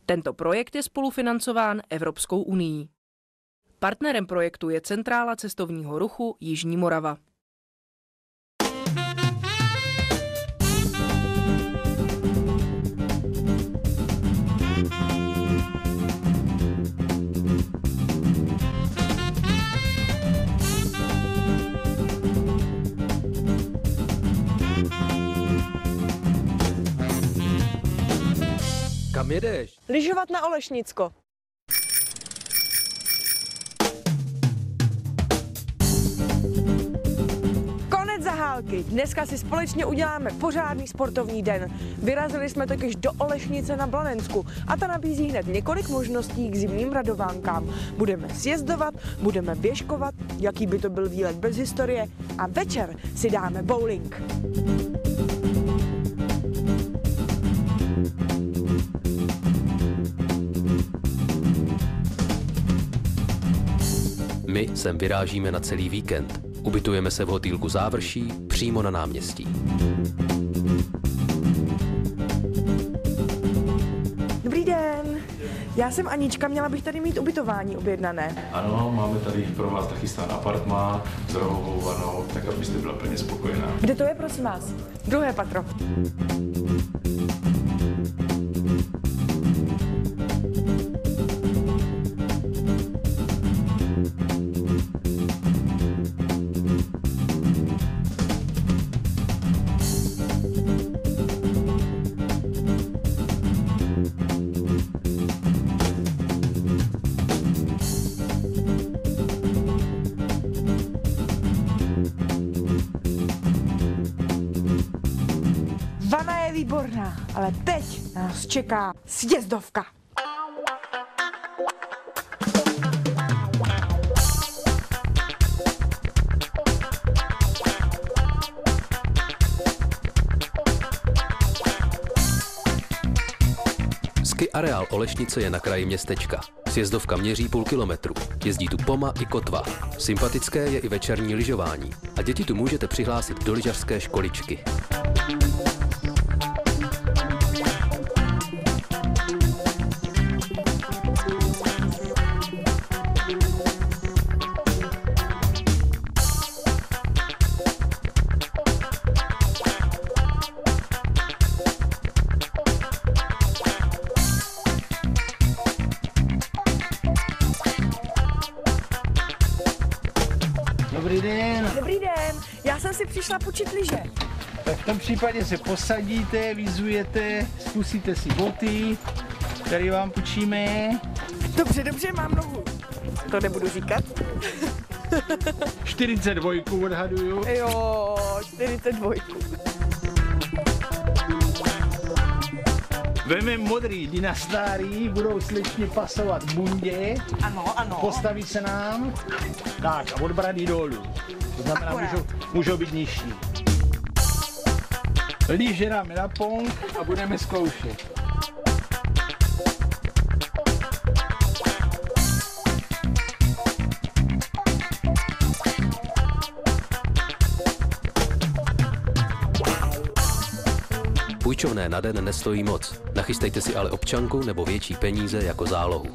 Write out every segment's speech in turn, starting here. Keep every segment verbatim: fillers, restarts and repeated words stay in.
Tento projekt je spolufinancován Evropskou unií. Partnerem projektu je Centrála cestovního ruchu Jižní Morava. Kam jedeš? Lyžovat na Olešnicko. Konec zahálky. Dneska si společně uděláme pořádný sportovní den. Vyrazili jsme totiž do Olešnice na Blanensku a ta nabízí hned několik možností k zimním radovánkám. Budeme sjezdovat, budeme běžkovat, jaký by to byl výlet bez historie a večer si dáme bowling. My sem vyrážíme na celý víkend. Ubytujeme se v hotýlku Závrší přímo na náměstí. Dobrý den. Já jsem Anička, měla bych tady mít ubytování objednané. Ano, máme tady pro vás nachystán apartmán s rohovou vanou, tak abyste byla plně spokojená. Kde to je, prosím vás? Druhé patro. Vana je výborná, ale teď nás čeká sjezdovka. Ski areál Olešnice je na kraji městečka. Sjezdovka měří půl kilometru. Jezdí tu poma i kotva. Sympatické je i večerní lyžování. A děti tu můžete přihlásit do lyžařské školičky. Dobrý den. Dobrý den, já jsem si přišla půjčit lyže. Tak v tom případě se posadíte, vyzujete, zkusíte si boty, které vám půjčíme. Dobře, dobře, mám nohu. To nebudu říkat. čtyřicet dva odhaduju. Jo, čtyřicet dva. Veme modrý dynastárý, budou slečně pasovat v bundě. Ano, ano. Postaví se nám. Tak a od brady dolů. To znamená, můžou, můžou být nižší. Lyže dáme na pong a budeme zkoušet. Půjčovné na den nestojí moc. Nachystejte si ale občanku nebo větší peníze jako zálohu.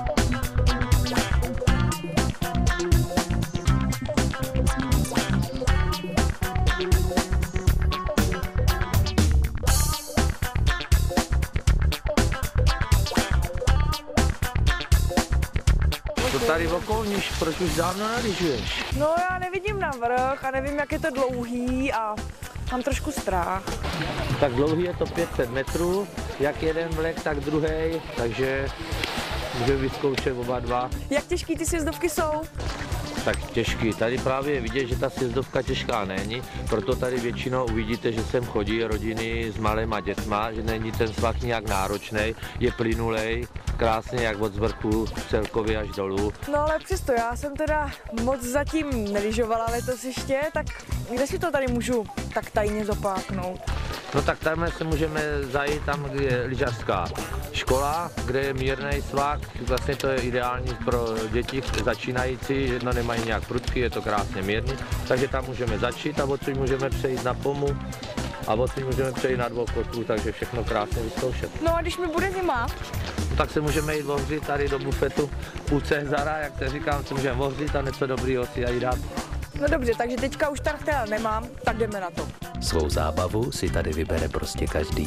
To tady okolníš, proč už dávno nelyžuješ? No já nevidím na vrch a nevím, jak je to dlouhý a mám trošku strach. Tak dlouhý je to pět set metrů, jak jeden vlek, tak druhý, takže můžeme vyzkoušet oba dva. Jak těžký ty sjezdovky jsou? Tak těžký, tady právě je vidět, že ta sjezdovka těžká není, proto tady většinou uvidíte, že sem chodí rodiny s malýma dětma, že není ten svah nějak náročný, je plynulej, krásně jak od zvrchu celkově až dolů. No ale přesto, já jsem teda moc zatím nelyžovala letos ještě, tak kde si to tady můžu tak tajně zopáknout? No tak tamhle se můžeme zajít tam, kde je lyžařská škola, kde je mírný svah, vlastně to je ideální pro děti začínající, že no nemají nějak prudký, je to krásně mírný, takže tam můžeme začít a odsud můžeme přejít na pomu a od můžeme přejít na dvou kotlů, takže všechno krásně vyzkoušet. No a když mi bude zima? No, tak se můžeme jít ohřít tady do bufetu u Cezara, jak se říkám, si můžeme ohřít a něco dobrýho si tady dát. No dobře, takže teďka už tak teda nemám, tak jdeme na to. Svou zábavu si tady vybere prostě každý.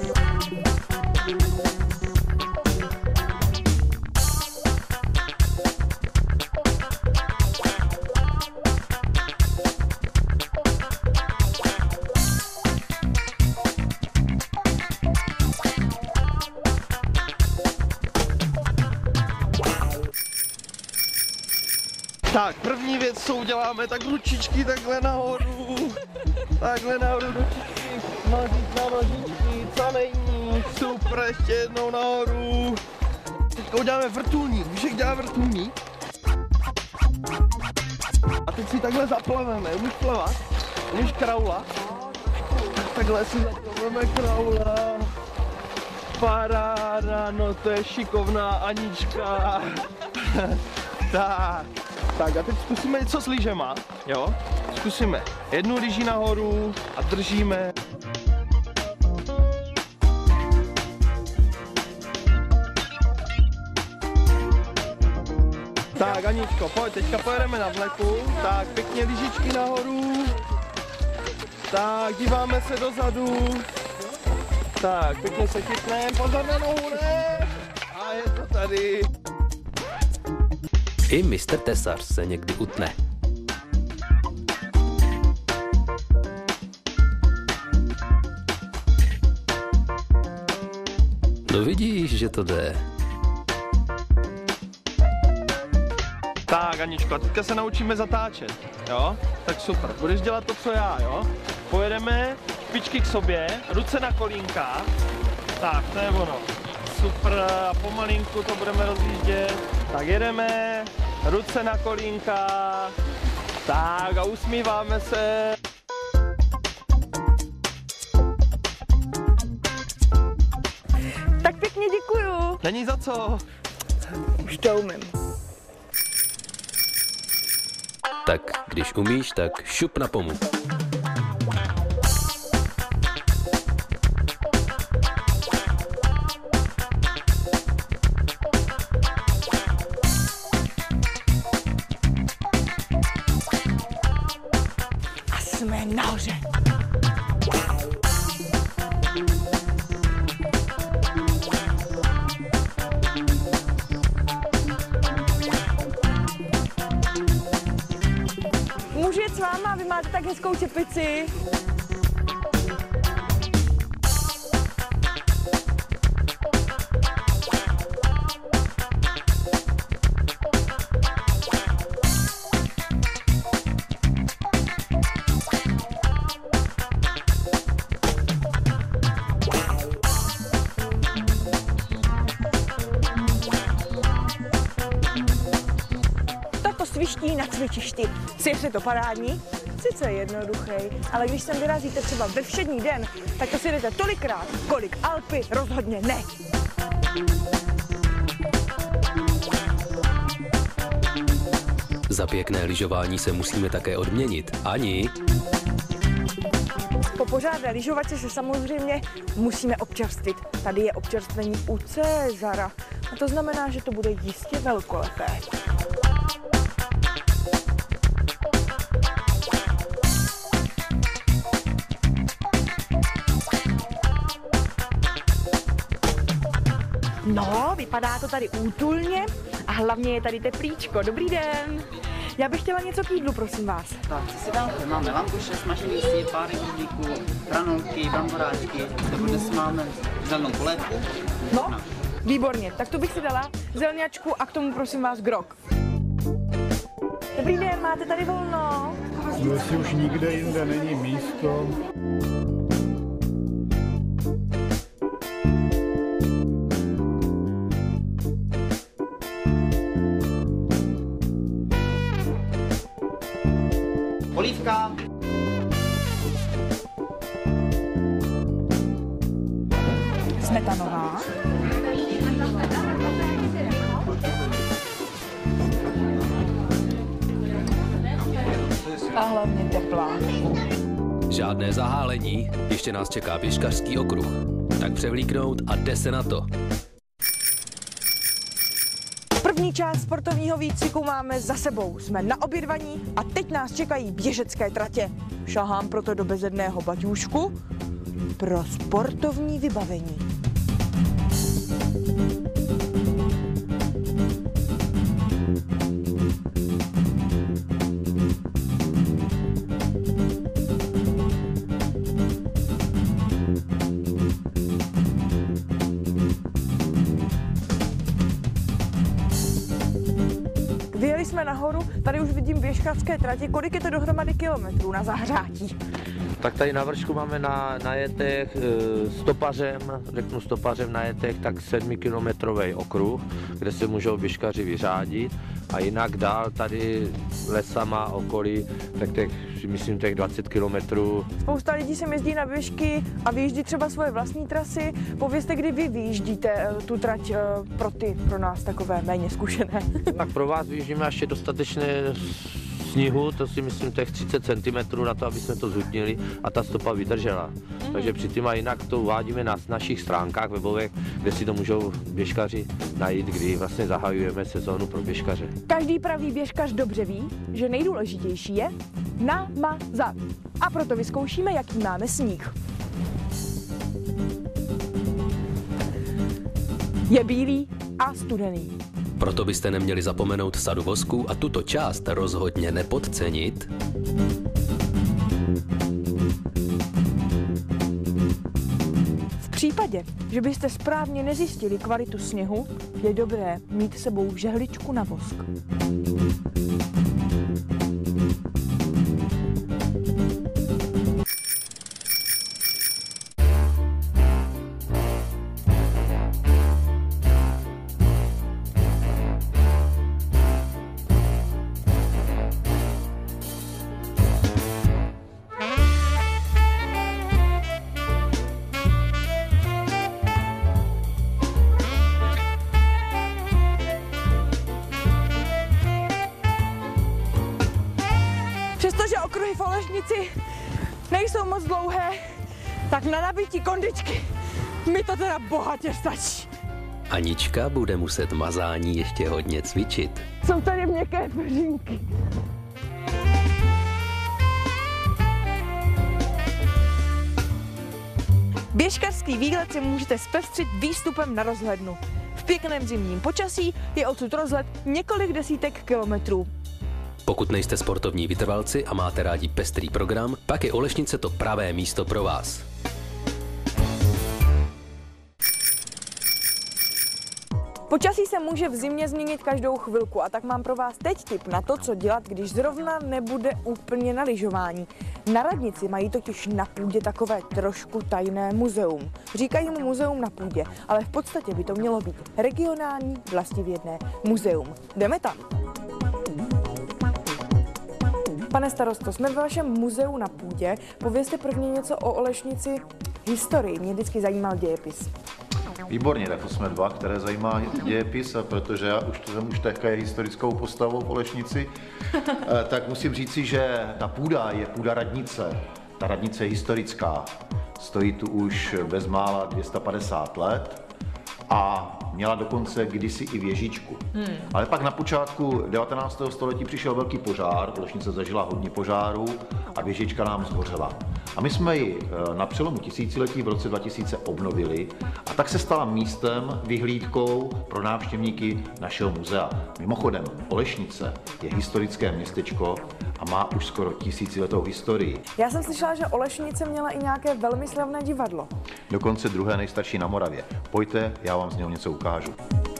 Tak, první věc, co uděláme, tak ručičky takhle nahoru. Takhle nahoru ručičky, nožičky na nožičky, co není, super, ještě jednou nahoru. Teďka uděláme vrtulník, víš jak dělá vrtulník? A teď si takhle zaplaveme, umíš plavat? Umíš kraula? Takhle si zaplaveme kraula. Paráda, no to je šikovná Anička. Tak. Tak a teď zkusíme něco s lyžema, jo? Zkusíme jednu lyži nahoru a držíme. Tak Aničko, pojď, teďka pojedeme na vleku. Tak pěkně lyžičky nahoru. Tak díváme se dozadu. Tak pěkně se chytneme, pozor na nohu, ne? A je to tady. I mistr Tesař se někdy utne. No vidíš, že to jde. Tak Aničko, teďka se naučíme zatáčet, jo? Tak super, budeš dělat to, co já, jo? Pojedeme, špičky k sobě, ruce na kolínka. Tak, to je ono. Super, a pomalinku to budeme rozjíždět. Tak jedeme, ruce na kolínka. Tak a usmíváme se. Tak pěkně děkuju. Není za co. Už to umím. Tak, když umíš, tak šup na pomů. A jsme nahoře. Můžu jet s váma, vy máte tak hezkou čepici. Toto sviští na cvičišti. Sice je to parádní? Sice je jednoduchý, ale když sem vyrazíte třeba ve všední den, tak to si jdete tolikrát, kolik Alpy rozhodně ne. Za pěkné lyžování se musíme také odměnit. Ani? Po pořádné lyžovačce se samozřejmě musíme občerstvit. Tady je občerstvení u Cezara. A to znamená, že to bude jistě velkolepé. No, vypadá to tady útulně a hlavně je tady teplíčko. Dobrý den. Já bych chtěla něco k jídlu, prosím vás. Tak, co si dáte? Máme langoše, smažený sír, pár rybníků, hranolky, bramboráčky, nebo dnes máme zelenou polévku. No, výborně. Tak tu bych si dala zelňačku a k tomu prosím vás grog. Dobrý den, máte tady volno? No, jestli už nikde jinde není místo. Polívka. Smetanová. A hlavně teplá. Žádné zahálení, ještě nás čeká běžkařský okruh. Tak převlíknout a jde se na to. První část sportovního výcviku máme za sebou. Jsme na obědvaní a teď nás čekají běžecké tratě. Šahám proto do bezedného baťůžku pro sportovní vybavení. Vyjeli jsme nahoru, tady už vidím běžkařské tratě. Kolik je to dohromady kilometrů na zahřátí? Tak tady na vršku máme na, na jetech e, stopařem, řeknu stopařem na jetech, tak sedmikilometrový okruh, kde se můžou běžkaři vyřádit. A jinak dál tady lesama okolí, tak těch, myslím, těch dvacet kilometrů. Spousta lidí sem jezdí na běžky a vyjíždí třeba svoje vlastní trasy. Povězte, kdy vy vyjíždíte tu trať pro ty, pro nás takové méně zkušené. Tak pro vás vyjíždíme ještě dostatečné sněhu, to si myslím těch třicet centimetrů na to, aby jsme to zhutnili a ta stopa vydržela. Mm. Takže předtím a jinak to uvádíme na našich stránkách webových, kde si to můžou běžkaři najít, kdy vlastně zahajujeme sezónu pro běžkaře. Každý pravý běžkař dobře ví, že nejdůležitější je namazat. A proto vyzkoušíme, jaký máme sníh. Je bílý a studený. Proto byste neměli zapomenout sadu vosku a tuto část rozhodně nepodcenit. V případě, že byste správně nezjistili kvalitu sněhu, je dobré mít s sebou žehličku na vosk. Přestože okruhy v Olešnici nejsou moc dlouhé, tak na nabití kondičky mi to teda bohatě stačí. Anička bude muset mazání ještě hodně cvičit. Jsou tady měkké peřínky. Běžkařský výlet si můžete zpestřit výstupem na rozhlednu. V pěkném zimním počasí je odsud rozhled několik desítek kilometrů. Pokud nejste sportovní vytrvalci a máte rádi pestrý program, pak je Olešnice to pravé místo pro vás. Počasí se může v zimě změnit každou chvilku a tak mám pro vás teď tip na to, co dělat, když zrovna nebude úplně na lyžování. Na radnici mají totiž na půdě takové trošku tajné muzeum. Říkají mu muzeum na půdě, ale v podstatě by to mělo být regionální vlastivědné muzeum. Jdeme tam. Pane starosto, jsme v vašem muzeu na půdě. Povězte prvně něco o Olešnici historii. Mě vždycky zajímal dějepis. Výborně, tak to jsme dva, které zajímá dějepis, a protože já už to jsem už také historickou postavou v Olešnici, tak musím říci, že ta půda je půda radnice. Ta radnice je historická. Stojí tu už bezmála dvě stě padesát let a měla dokonce kdysi i věžičku. Hmm. Ale pak na počátku devatenáctého století přišel velký požár, Olešnice zažila hodně požárů a věžička nám zhořela. A my jsme ji na přelomu tisíciletí v roce dva tisíce obnovili a tak se stala místem, vyhlídkou pro návštěvníky našeho muzea. Mimochodem, Olešnice je historické městečko a má už skoro tisíciletou historii. Já jsem slyšela, že Olešnice měla i nějaké velmi slavné divadlo. Dokonce druhé nejstarší na Moravě. Pojďte, já vám z něho něco ukážu.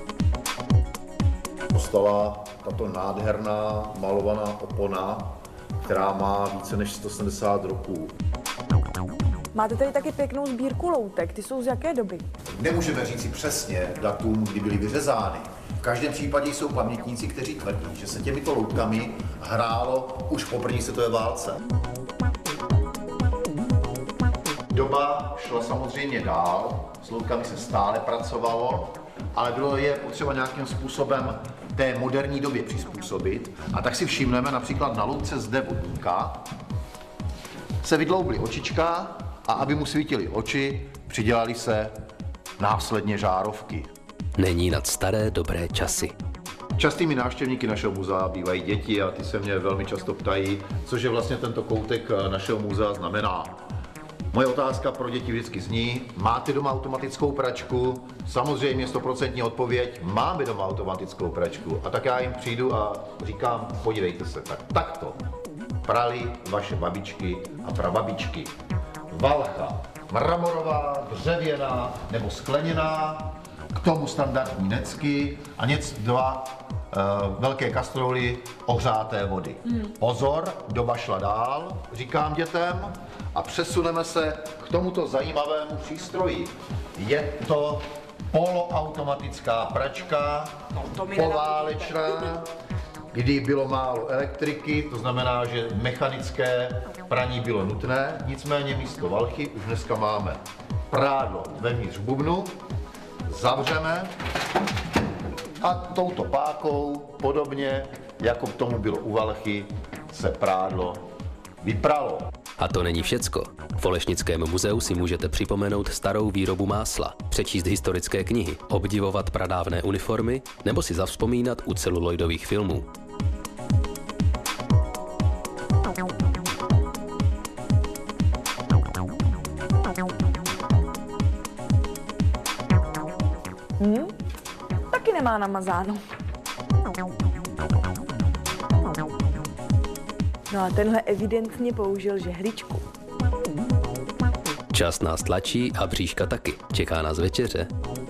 Postava, tato nádherná malovaná opona, která má více než sto sedmdesát roků. Máte tady taky pěknou sbírku loutek. Ty jsou z jaké doby? Nemůžeme říci přesně datum, kdy byly vyřezány. V každém případě jsou pamětníci, kteří tvrdí, že se těmito loutkami hrálo už po první světové válce. Doba šla samozřejmě dál, s loutkami se stále pracovalo, ale bylo je potřeba nějakým způsobem té moderní době přizpůsobit. A tak si všimneme například na loutce zde vodníka. se vydloubly očička a aby mu svítily oči, přidělali se následně žárovky. Není nad staré dobré časy. Častými návštěvníky našeho muzea bývají děti a ty se mě velmi často ptají, což je vlastně tento koutek našeho muzea znamená. Moje otázka pro děti vždycky zní, máte doma automatickou pračku? Samozřejmě stoprocentní odpověď, máme doma automatickou pračku. A tak já jim přijdu a říkám, podívejte se, tak takto prali vaše babičky a prababičky. Valcha mramorová, dřevěná nebo skleněná, k tomu standardní necky a něco dva uh, velké kastroly ohřáté vody. Hmm. Pozor, doba šla dál, říkám dětem, a přesuneme se k tomuto zajímavému přístroji. Je to poloautomatická pračka, no, poválečná, kdy bylo málo elektriky, to znamená, že mechanické praní bylo nutné, nicméně místo valchy už dneska máme prádlo vevnitř bubnu, zavřeme a touto pákou, podobně jako k tomu bylo u valchy, se prádlo vypralo. A to není všecko. V Olešnickém muzeu si můžete připomenout starou výrobu másla, přečíst historické knihy, obdivovat pradávné uniformy nebo si zavzpomínat u celuloidových filmů. Hmm? Taky nemá namazáno. No a tenhle evidentně použil žehličku. Čas nás tlačí a bříška taky. Čeká nás večeře.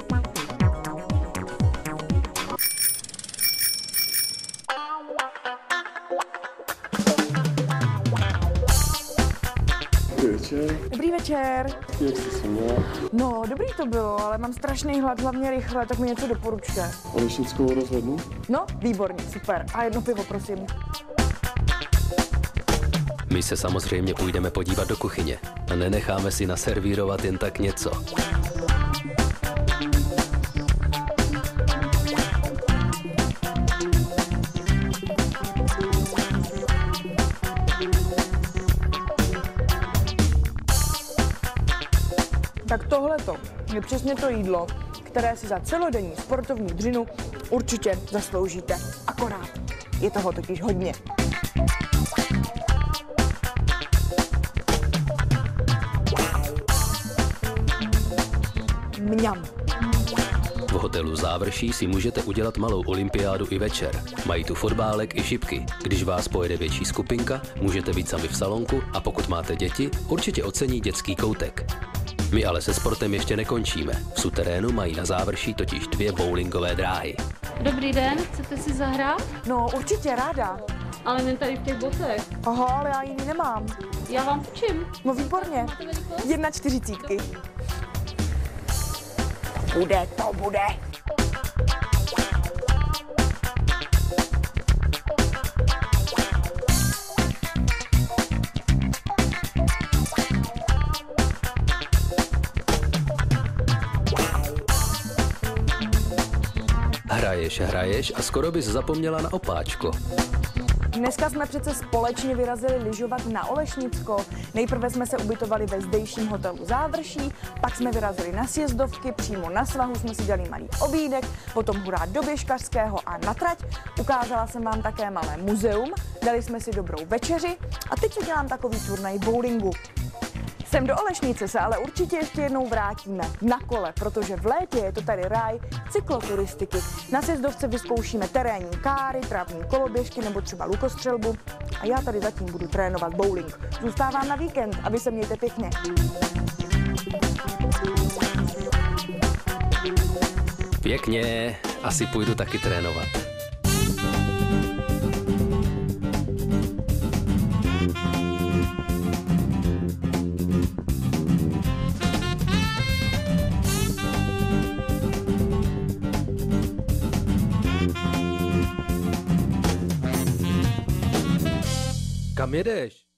Večer. Dobrý večer. Jak jsi se měla? No, dobrý to bylo, ale mám strašný hlad, hlavně rychle, tak mi něco doporučte. Olešnickou rozhlednu? No, výborně, super. A jedno pivo, prosím. My se samozřejmě půjdeme podívat do kuchyně a nenecháme si naservírovat jen tak něco. Tak tohleto je přesně to jídlo, které si za celodenní sportovní dřinu určitě zasloužíte. Akorát je toho totiž hodně. Mňam. V hotelu Závrší si můžete udělat malou olympiádu i večer. Mají tu fotbálek i šipky. Když vás pojede větší skupinka, můžete být sami v salonku a pokud máte děti, určitě ocení dětský koutek. My ale se sportem ještě nekončíme. V suterénu mají na Závrší totiž dvě bowlingové dráhy. Dobrý den, chcete si zahrát? No, určitě ráda. Ale jen tady v těch botech. Aha, ale já jiný nemám. Já vám půjčím. No výborně. Jedna čtyřicítky. Bude to, bude. Hraješ, hraješ a skoro bys zapomněla na opáčko. Dneska jsme přece společně vyrazili lyžovat na Olešnicko. Nejprve jsme se ubytovali ve zdejším hotelu Závrší, pak jsme vyrazili na sjezdovky, přímo na svahu jsme si dali malý obídek, potom hurá do Běžkařského a na trať. Ukázala jsem vám také malé muzeum, dali jsme si dobrou večeři a teď si dělám takový turnaj bowlingu. Sem do Olešnice se ale určitě ještě jednou vrátíme na kole, protože v létě je to tady ráj cykloturistiky. Na sjezdovce vyzkoušíme terénní káry, trávní koloběžky nebo třeba lukostřelbu a já tady zatím budu trénovat bowling. Zůstávám na víkend a vy se mějte pěkně. Pěkně, asi půjdu taky trénovat. Kam jedeš?